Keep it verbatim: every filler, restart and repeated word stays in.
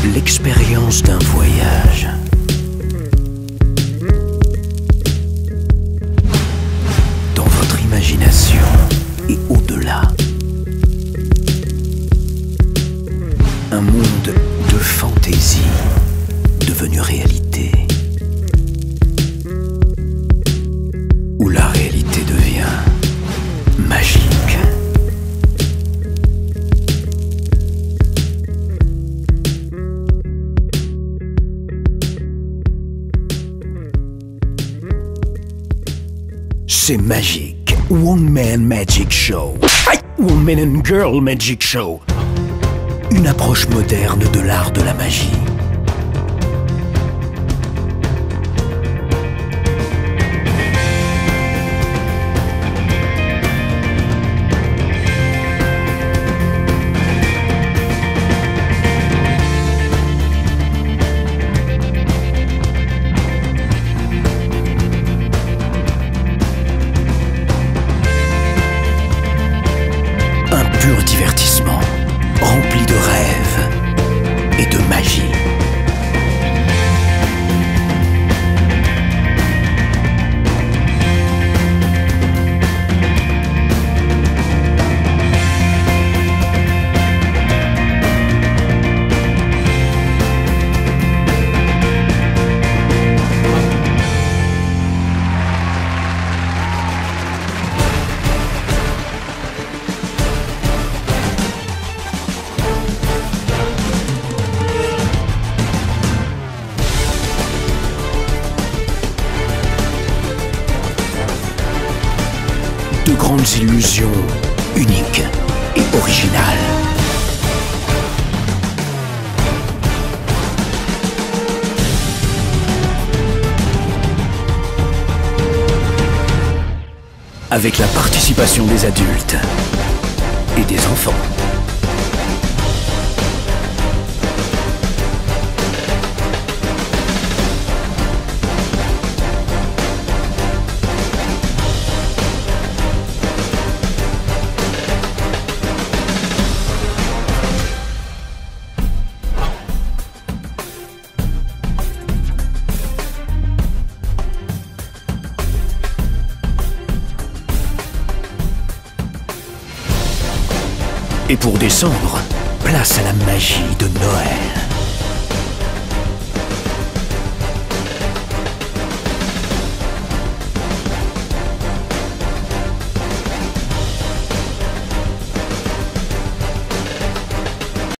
L'expérience d'un voyage. Dans votre imagination et au-delà. Un monde de fantaisie devenu réalité. Où la réalité devient magique. C'est magique. One Man Magic Show. One Man and Girl Magic Show. Une approche moderne de l'art de la magie. Un pur divertissement, rempli de rêves et de magie. De grandes illusions uniques et originales. Avec la participation des adultes et des enfants. Et pour décembre, place à la magie de Noël.